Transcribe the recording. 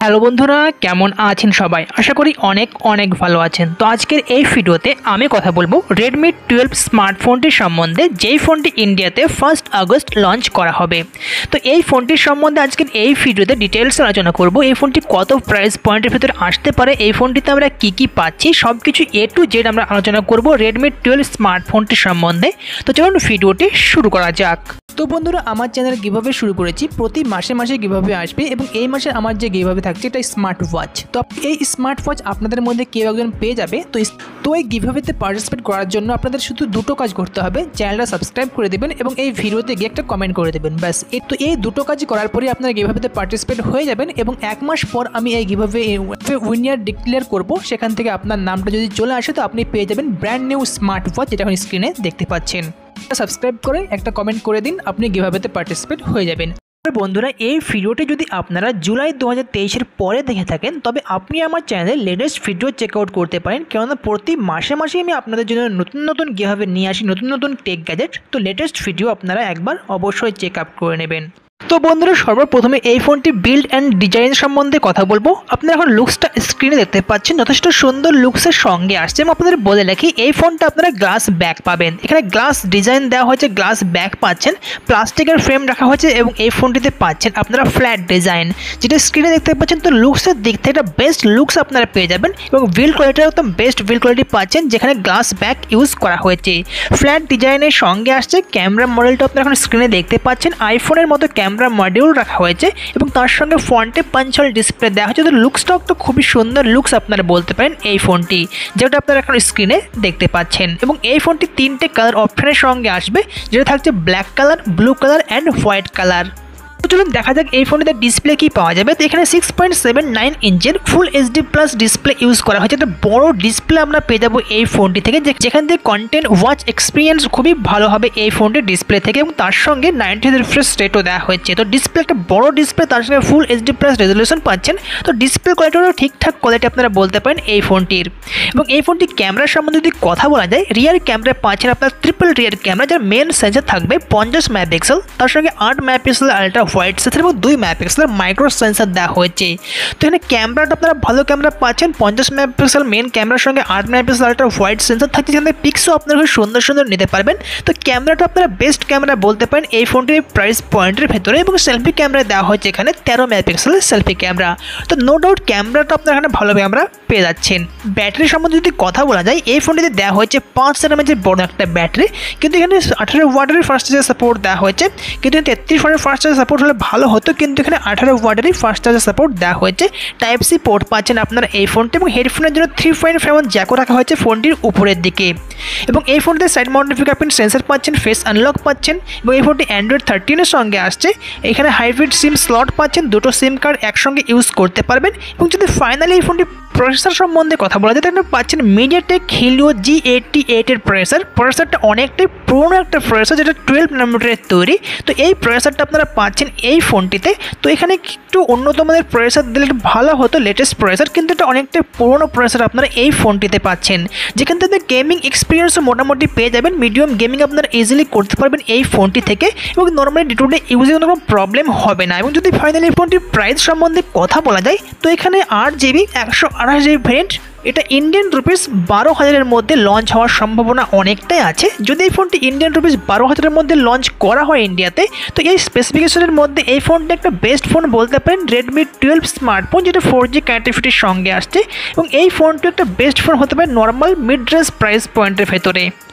Hello বন্ধুরা, কেমন আছেন সবাই? আশা করি অনেক অনেক ভালো আছেন। তো আজকের এই ভিডিওতে আমি কথা বলবো Redmi 12 স্মার্টফোনটির সম্বন্ধে, যেই ফোনটি ইন্ডিয়াতে 1 আগস্ট লঞ্চ করা হবে। তো এই ফোনটির সম্বন্ধে আজকের এই ভিডিওতে ডিটেলস আলোচনা করব। এই ফোনটি কত প্রাইস পয়েন্টের ভিতরে আসতে পারে, এই ফোনটিতে আমরা কি পাচ্ছি, সব কিছু A to Z আমরা আলোচনা করব Redmi 12 স্মার্টফোনটির সম্বন্ধে। তো চলুন ভিডিওটি শুরু করা যাক। তো বন্ধুরা, আমার চ্যানেল গিভঅ্যাওয়ে শুরু করেছি, প্রতি মাসে মাসে গিভঅ্যাওয়ে আসবে এবং এই মাসে আমার যে গিভঅ্যাওয়ে থাকছে এটা স্মার্ট ওয়াচ। তো এই স্মার্ট ওয়াচ আপনাদের মধ্যে কেউ একজন পেয়ে যাবে। তো এই গিভঅ্যাওয়েতে পার্টিসিপেট করার জন্য আপনাদের শুধু দুটো কাজ করতে হবে, চ্যানেলটা সাবস্ক্রাইব করে দেবেন এবং এই ভিডিওতে গিয়ে একটা কমেন্ট করে দেবেন, ব্যাস। তো এই দুটো কাজ করার পরে আপনারা গিভঅ্যাওয়েতে পার্টিসিপেট হয়ে যাবেন এবং এক মাস পর আমি এই গিভঅ্যাওয়ে উইনার ডিক্লেয়ার করব। সেখান থেকে আপনার নামটা যদি চলে আসে তো আপনি পেয়ে যাবেন ব্র্যান্ড নিউ স্মার্ট ওয়াচ, যেটা এখন স্ক্রিনে দেখতে পাচ্ছেন। সাবস্ক্রাইব করে একটা কমেন্ট করে দিন, আপনি গিভঅ্যাওয়েতে পার্টিসিপেট হয়ে যাবেন। বন্ধুরা, এই ভিডিওটি যদি আপনারা জুলাই 2023-এর পরে দেখে থাকেন তবে আপনি আমার চ্যানেলে লেটেস্ট ভিডিও চেক আউট করতে পারেন, কেননা প্রতি মাসে মাসে আমি আপনাদের জন্য নতুন নতুন গিভঅ্যাওয়ে নিয়ে আসি, নতুন নতুন টেক গ্যাজেট। তো লেটেস্ট ভিডিও আপনারা একবার অবশ্যই চেক আউট করে নেবেন। তো বন্ধুরা, সর্বপ্রথমে এই ফোনটি বিল্ড অ্যান্ড ডিজাইন সম্বন্ধে কথা বলবো। আপনারা এখন লুকসটা স্ক্রিনে দেখতে পাচ্ছেন, যথেষ্ট সুন্দর লুকসের সঙ্গে আসছে। এবং আপনাদের বলে রাখি, এই ফোনটা আপনারা গ্লাস ব্যাক পাবেন। এখানে গ্লাস ডিজাইন দেওয়া হয়েছে, গ্লাস ব্যাক পাচ্ছেন, প্লাস্টিকের ফ্রেম রাখা হয়েছে এবং এই ফোনটিতে পাচ্ছেন আপনারা ফ্ল্যাট ডিজাইন, যেটা স্ক্রিনে দেখতে পাচ্ছেন। তো লুকসের দিক থেকে একটা বেস্ট লুকস আপনারা পেয়ে যাবেন এবং বিল্ড কোয়ালিটির একদম বেস্ট বিল্ড কোয়ালিটি পাচ্ছেন, যেখানে গ্লাস ব্যাক ইউজ করা হয়েছে। ফ্ল্যাট ডিজাইনের সঙ্গে আসছে ক্যামেরা মডেলটা আপনারা এখন স্ক্রিনে দেখতে পাচ্ছেন, আইফোনের মতো ক্যামেরা মডিউল রাখা হয়েছে এবং তার সঙ্গে ফ্রন্টে পাঞ্চল ডিসপ্লে দেওয়া হয়েছে। তো লুকসটাও তো খুবই সুন্দর লুকস আপনারা বলতে পারেন এই ফোনটি, যেটা আপনারা এখন স্ক্রিনে দেখতে পাচ্ছেন। এবং এই ফোনটি 3টে কালার অপশনের সঙ্গে আসবে, যেটা থাকছে black colour, blue colour and white colour. তো চলুন দেখা যাক এই ফোনটিতে ডিসপ্লে কি পাওয়া যাবে। তো এখানে 6.79 ইঞ্চের full HD plus display use করা হয়েছে। একটা বড় ডিসপ্লে আমরা পেয়ে যাবো এই ফোনটি থেকে, যেখান থেকে কন্টেন্ট ওয়াচ এক্সপিরিয়েন্স খুবই ভালো হবে এই ফোনটির ডিসপ্লে থেকে। এবং তার সঙ্গে 90 রিফ্রেশ রেটও দেওয়া হয়েছে। তো ডিসপ্লে একটা বড় ডিসপ্লে, তার সঙ্গে ফুল HD প্লাস রেজলিউশন পাচ্ছেন। তো ডিসপ্লে কোয়ালিটিও ঠিকঠাক কোয়ালিটি আপনারা বলতে পারেন এই ফোনটির। এবং এই ফোনটি ক্যামেরার সম্বন্ধে যদি কথা বলা যায়, রিয়ার ক্যামেরা পাচ্ছেন আপনার ট্রিপল রিয়ার ক্যামেরা, যার মেন সেন্সর থাকবে 50 মেগাপিক্সেল, তার সঙ্গে 8 মেগাপিক্সেল আলট্রা হোয়াইট সেন্সর এবং 2 মেগাপিক্সেলের মাইক্রো সেন্সর দেওয়া হয়েছে। তো এখানে ক্যামেরাটা আপনারা ভালো ক্যামেরা পাচ্ছেন, 50 মেগাপিক্সেল মেন ক্যামেরার সঙ্গে 8 মেগাপিক্সেল আলট্রা হোয়াইট সেন্সর থাকছে, যেখানে পিক্সও আপনারা খুব সুন্দর সুন্দর নিতে পারবেন। তো ক্যামেরাটা আপনারা বেস্ট ক্যামেরা বলতে পারেন এই ফোনটির প্রাইস পয়েন্টের ভেতরে। এবং সেলফি ক্যামেরা দেওয়া হয়েছে এখানে 13 মেগাপিক্সেলের সেলফি ক্যামেরা। তো নো ডাউট ক্যামেরাটা আপনারা এখানে ভালো ক্যামেরা পেয়ে যাচ্ছেন। ব্যাটারি সম্বন্ধে যদি কথা বলা যায়, এই ফোনটিতে দেওয়া হয়েছে 5000 mAh বড় একটা ব্যাটারি, কিন্তু এখানে 18 ওয়াটের ফাস্ট চার্জার সাপোর্ট দেওয়া হয়েছে। কিন্তু 33 ওয়াটের ফাস্ট চার্জার সাপোর্ট হলে ভালো হতো, কিন্তু এখানে 18 ওয়াটেরই ফাস্ট চার্জার সাপোর্ট দেওয়া হয়েছে। টাইপ সি পোর্ট পাচ্ছেন আপনারা এই ফোনটি এবং হেডফোনের জন্য 3.5 জ্যাকও রাখা হয়েছে ফোনটির উপরের দিকে। এবং এই ফোনটিতে সাইড মাউন্টেড ফিঙ্গারপ্রিন্ট সেন্সর পাচ্ছেন, ফেস আনলক পাচ্ছেন এবং এই ফোনটি অ্যান্ড্রয়েড 13-এর সঙ্গে আসছে। এখানে হাইব্রিড সিম স্লট পাচ্ছেন, দুটো সিম কার্ড একসঙ্গে ইউজ করতে পারবেন। এবং যদি ফাইনালি এই ফোনটি প্রসেসর সম্বন্ধে কথা বলা যায়, তাহলে পাচ্ছেন মিডিয়াটেক হিলিও G88 এর প্রসেসরটা অনেকটাই পুরনো একটা প্রসেসর, যেটা 12 ন্যানোমিটারের তৈরি। তো এই প্রসেসরটা আপনারা পাচ্ছেন এই ফোনটিতে। তো এখানে একটু উন্নত মানের প্রসেসর দিলে একটু ভালো হতো, লেটেস্ট প্রসেসর, কিন্তু এটা অনেকটাই পুরনো প্রসেসর আপনারা এই ফোনটিতে পাচ্ছেন, যেখান থেকে গেমিং এক্সপিরিয়েন্সও মোটামুটি পেয়ে যাবেন। মিডিয়াম গেমিং আপনারা ইজিলি করতে পারবেন এই ফোনটি থেকে এবং নর্মালি ডে টু ডে ইউজে কোনো প্রবলেম হবে না। এবং যদি ফাইনালি ফোনটির প্রাইস সম্বন্ধে কথা বলা যায়, তো এখানে 8GB 128GB ভ্যারিয়েন্ট, এটা ইন্ডিয়ান রুপিস 12,000-এর মধ্যে লঞ্চ হওয়ার সম্ভাবনা অনেকটাই আছে। যদি এই ফোনটি ইন্ডিয়ান রুপিস 12,000-এর মধ্যে লঞ্চ করা হয় ইন্ডিয়াতে, তো এই স্পেসিফিকেশনের মধ্যে এই ফোনটা একটা বেস্ট ফোন বলতে পারেন Redmi 12 স্মার্টফোন, যেটা 4G কানেক্টিভিটির সঙ্গে আসছে। এবং এই ফোনটি একটা বেস্ট ফোন হতে পারে নর্মাল মিড রেঞ্জ প্রাইস পয়েন্টের ভেতরে।